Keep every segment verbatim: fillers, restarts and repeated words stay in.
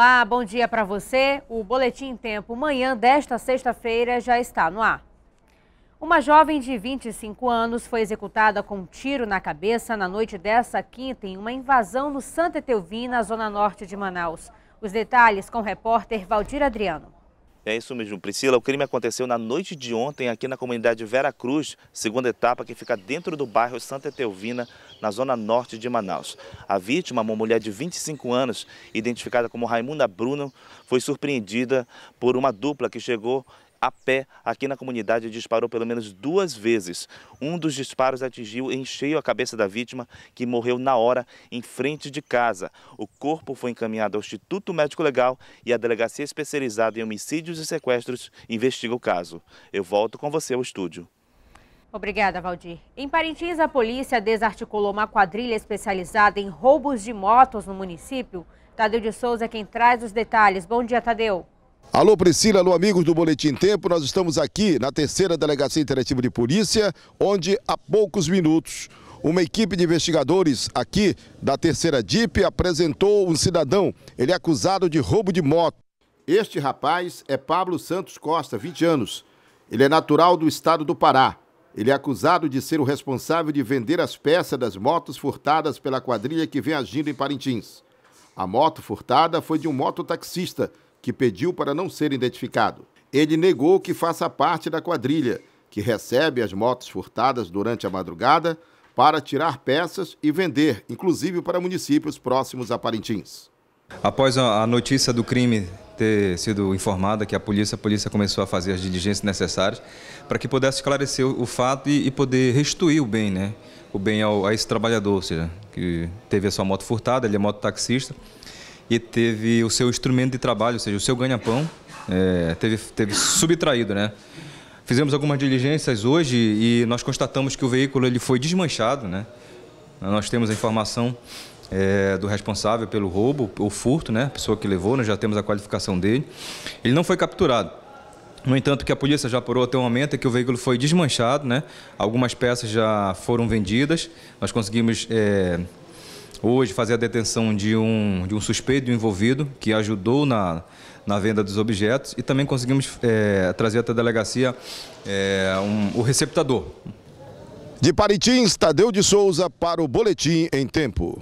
Olá, bom dia para você. O Boletim em Tempo manhã desta sexta-feira já está no ar. Uma jovem de vinte e cinco anos foi executada com um tiro na cabeça na noite dessa quinta em uma invasão no Santa Etelvina, zona norte de Manaus. Os detalhes com o repórter Valdir Adriano. É isso mesmo, Priscila. O crime aconteceu na noite de ontem aqui na comunidade Vera Cruz, segunda etapa, que fica dentro do bairro Santa Etelvina, na zona norte de Manaus. A vítima, uma mulher de vinte e cinco anos, identificada como Raimunda Bruno, foi surpreendida por uma dupla que chegou a pé aqui na comunidade e disparou pelo menos duas vezes. Um dos disparos atingiu em cheio a cabeça da vítima, que morreu na hora em frente de casa. O corpo foi encaminhado ao Instituto Médico Legal e a Delegacia Especializada em Homicídios e Sequestros investiga o caso. Eu volto com você ao estúdio. Obrigada, Valdir. Em Parintins, a polícia desarticulou uma quadrilha especializada em roubos de motos no município. Tadeu de Souza é quem traz os detalhes. Bom dia, Tadeu. Alô Priscila, alô amigos do Boletim Tempo, nós estamos aqui na terceira Delegacia Interativa de Polícia, onde há poucos minutos uma equipe de investigadores aqui da terceira D I P apresentou um cidadão, ele é acusado de roubo de moto. Este rapaz é Pablo Santos Costa, vinte anos, ele é natural do estado do Pará. Ele é acusado de ser o responsável de vender as peças das motos furtadas pela quadrilha que vem agindo em Parintins. A moto furtada foi de um mototaxista, que pediu para não ser identificado. Ele negou que faça parte da quadrilha, que recebe as motos furtadas durante a madrugada para tirar peças e vender, inclusive para municípios próximos a Parintins. Após a notícia do crime ter sido informada que a polícia, a polícia começou a fazer as diligências necessárias para que pudesse esclarecer o fato e, e poder restituir o bem, né? O bem ao, a esse trabalhador, ou seja, que teve a sua moto furtada, ele é mototaxista, e teve o seu instrumento de trabalho, ou seja, o seu ganha-pão, é, teve, teve subtraído, né? Fizemos algumas diligências hoje e nós constatamos que o veículo ele foi desmanchado, né? Nós temos a informação é, do responsável pelo roubo, ou furto, né? A pessoa que levou, nós já temos a qualificação dele. Ele não foi capturado. No entanto, o que a polícia já apurou até o momento é que o veículo foi desmanchado, né? Algumas peças já foram vendidas. Nós conseguimos É, hoje fazer a detenção de um, de um suspeito, de um envolvido, que ajudou na, na venda dos objetos, e também conseguimos é, trazer até a delegacia é, um, o receptador. De Parintins, Tadeu de Souza para o Boletim em Tempo.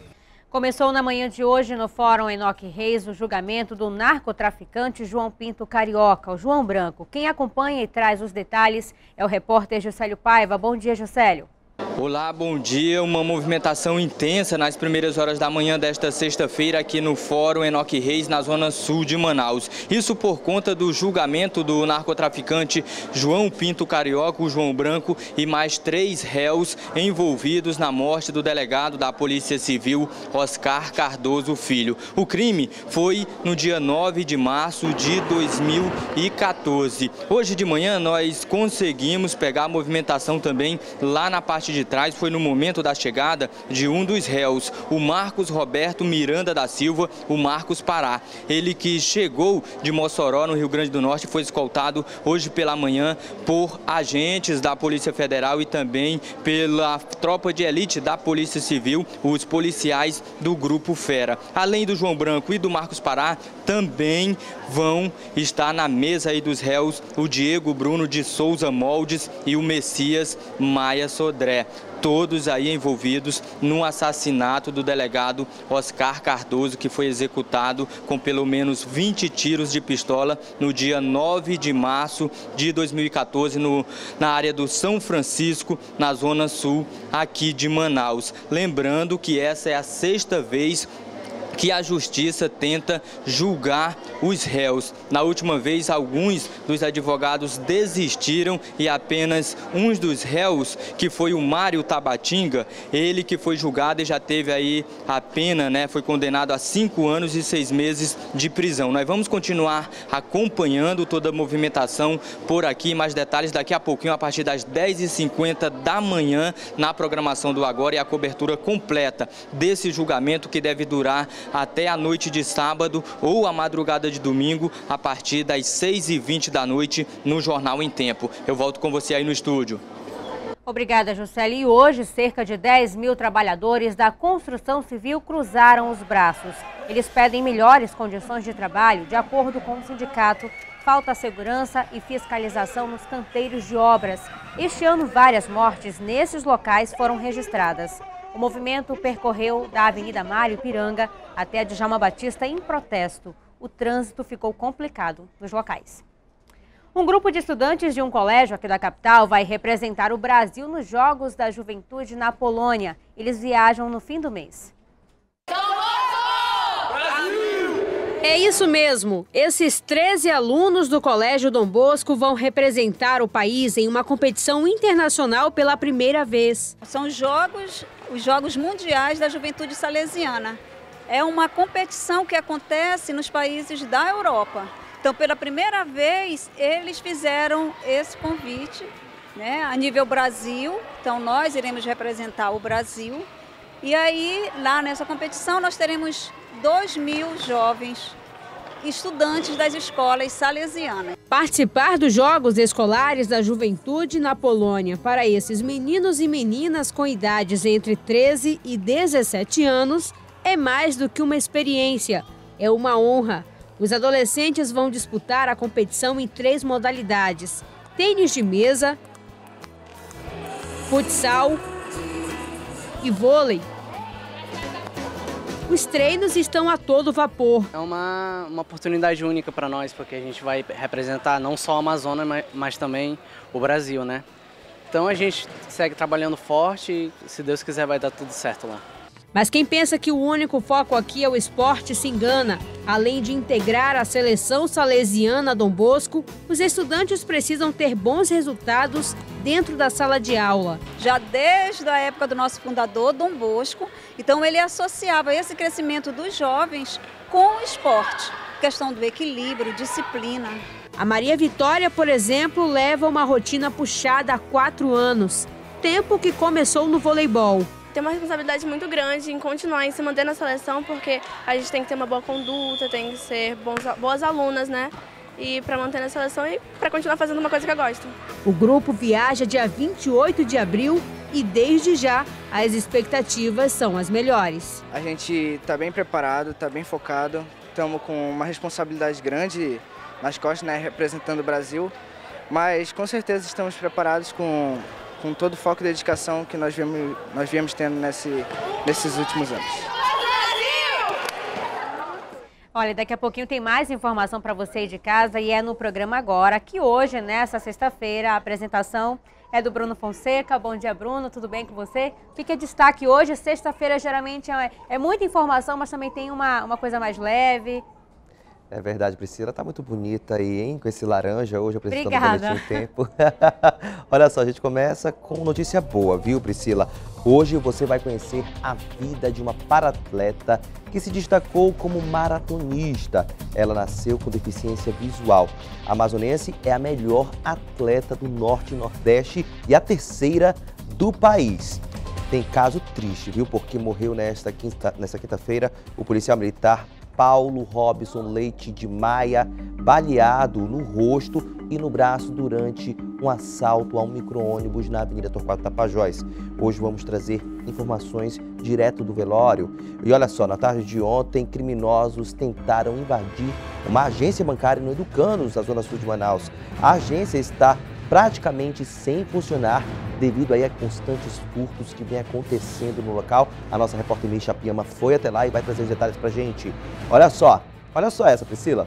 Começou na manhã de hoje no Fórum Enoque Reis o julgamento do narcotraficante João Pinto Carioca, o João Branco. Quem acompanha e traz os detalhes é o repórter Juscelio Paiva. Bom dia, Juscelio. Olá, bom dia. Uma movimentação intensa nas primeiras horas da manhã desta sexta-feira aqui no Fórum Enoque Reis, na zona sul de Manaus. Isso por conta do julgamento do narcotraficante João Pinto Carioca, o João Branco, e mais três réus envolvidos na morte do delegado da Polícia Civil, Oscar Cardoso Filho. O crime foi no dia nove de março de dois mil e quatorze. Hoje de manhã nós conseguimos pegar a movimentação também lá na parte de trás. Foi no momento da chegada de um dos réus, o Marcos Roberto Miranda da Silva, o Marcos Pará. Ele que chegou de Mossoró, no Rio Grande do Norte, foi escoltado hoje pela manhã por agentes da Polícia Federal e também pela tropa de elite da Polícia Civil, os policiais do Grupo Fera. Além do João Branco e do Marcos Pará, também vão estar na mesa aí dos réus o Diego Bruno de Souza Moldes e o Messias Maia Sodré. Todos aí envolvidos no assassinato do delegado Oscar Cardoso, que foi executado com pelo menos vinte tiros de pistola no dia nove de março de dois mil e quatorze, no, na área do São Francisco, na zona sul aqui de Manaus. Lembrando que essa é a sexta vez que a Justiça tenta julgar os réus. Na última vez, alguns dos advogados desistiram e apenas um dos réus, que foi o Mário Tabatinga, ele que foi julgado e já teve aí a pena, né, foi condenado a cinco anos e seis meses de prisão. Nós vamos continuar acompanhando toda a movimentação por aqui. Mais detalhes daqui a pouquinho, a partir das dez e cinquenta da manhã, na programação do Agora, e a cobertura completa desse julgamento, que deve durar até a noite de sábado ou a madrugada de domingo, a partir das seis e vinte da noite, no Jornal em Tempo. Eu volto com você aí no estúdio. Obrigada, Juscelia. E hoje, cerca de dez mil trabalhadores da construção civil cruzaram os braços. Eles pedem melhores condições de trabalho. De acordo com o sindicato, falta segurança e fiscalização nos canteiros de obras. Este ano, várias mortes nesses locais foram registradas. O movimento percorreu da Avenida Mário Ipiranga até a Djalma Batista em protesto. O trânsito ficou complicado nos locais. Um grupo de estudantes de um colégio aqui da capital vai representar o Brasil nos Jogos da Juventude na Polônia. Eles viajam no fim do mês. É isso mesmo. Esses treze alunos do Colégio Dom Bosco vão representar o país em uma competição internacional pela primeira vez. São jogos, os Jogos Mundiais da Juventude Salesiana. É uma competição que acontece nos países da Europa. Então, pela primeira vez, eles fizeram esse convite, né, a nível Brasil. Então, nós iremos representar o Brasil. E aí, lá nessa competição, nós teremos dois mil jovens estudantes das escolas salesianas. Participar dos Jogos Escolares da Juventude na Polônia para esses meninos e meninas com idades entre treze e dezessete anos é mais do que uma experiência, é uma honra. Os adolescentes vão disputar a competição em três modalidades: tênis de mesa, futsal e vôlei. Os treinos estão a todo vapor. É uma, uma oportunidade única para nós, porque a gente vai representar não só a Amazônia, mas, mas também o Brasil, né? Então a gente segue trabalhando forte e, se Deus quiser, vai dar tudo certo lá. Mas quem pensa que o único foco aqui é o esporte se engana. Além de integrar a seleção salesiana Dom Bosco, os estudantes precisam ter bons resultados dentro da sala de aula. Já desde a época do nosso fundador, Dom Bosco, então ele associava esse crescimento dos jovens com o esporte. Questão do equilíbrio, disciplina. A Maria Vitória, por exemplo, leva uma rotina puxada há quatro anos, tempo que começou no voleibol. Tem uma responsabilidade muito grande em continuar, em se manter na seleção, porque a gente tem que ter uma boa conduta, tem que ser bons, boas alunas, né? E para manter na seleção e para continuar fazendo uma coisa que eu gosto. O grupo viaja dia vinte e oito de abril e desde já as expectativas são as melhores. A gente está bem preparado, está bem focado, estamos com uma responsabilidade grande nas costas, né, representando o Brasil, mas com certeza estamos preparados com com todo o foco e dedicação que nós viemos, nós viemos tendo nesse, nesses últimos anos. Olha, daqui a pouquinho tem mais informação para você aí de casa e é no programa Agora, que hoje, nessa sexta-feira, a apresentação é do Bruno Fonseca. Bom dia, Bruno, tudo bem com você? O que é destaque hoje? Sexta-feira geralmente é, é muita informação, mas também tem uma, uma coisa mais leve. É verdade, Priscila, tá muito bonita aí, hein? Com esse laranja hoje apresentando Obrigada. o Boletim Tempo. Olha só, a gente começa com notícia boa, viu, Priscila? Hoje você vai conhecer a vida de uma paratleta que se destacou como maratonista. Ela nasceu com deficiência visual. A amazonense é a melhor atleta do Norte e Nordeste e a terceira do país. Tem caso triste, viu? Porque morreu nesta quinta, nesta quinta-feira o policial militar Paulo Robson Leite de Maia, baleado no rosto e no braço durante um assalto a um micro-ônibus na Avenida Torquato Tapajós. Hoje vamos trazer informações direto do velório. E olha só, na tarde de ontem, criminosos tentaram invadir uma agência bancária no Educandos, na zona sul de Manaus. A agência está praticamente sem funcionar devido aí a constantes furtos que vem acontecendo no local. A nossa repórter Misha Piama foi até lá e vai trazer os detalhes pra gente. Olha só, olha só essa, Priscila.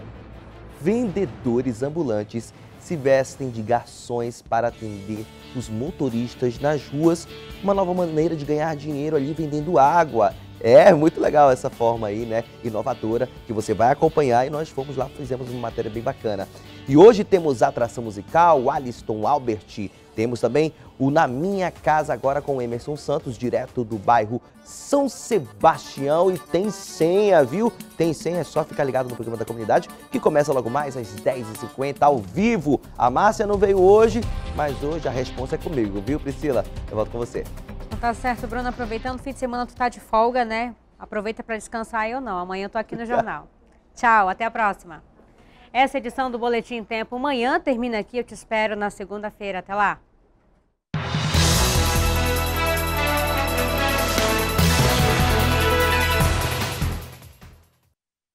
Vendedores ambulantes se vestem de garçons para atender os motoristas nas ruas. Uma nova maneira de ganhar dinheiro ali vendendo água. É muito legal essa forma aí, né, inovadora, que você vai acompanhar e nós fomos lá, fizemos uma matéria bem bacana. E hoje temos a atração musical, o Aliston Albert, temos também o Na Minha Casa agora com o Emerson Santos, direto do bairro São Sebastião, e tem senha, viu? Tem senha, é só ficar ligado no programa da comunidade, que começa logo mais às dez e cinquenta, ao vivo. A Márcia não veio hoje, mas hoje a responsa é comigo, viu, Priscila? Eu volto com você. Tá certo, Bruno. Aproveitando o fim de semana, tu tá de folga, né? Aproveita para descansar, eu não. Amanhã eu tô aqui no jornal. Tchau, até a próxima. Essa edição do Boletim Tempo amanhã termina aqui. Eu te espero na segunda-feira. Até lá.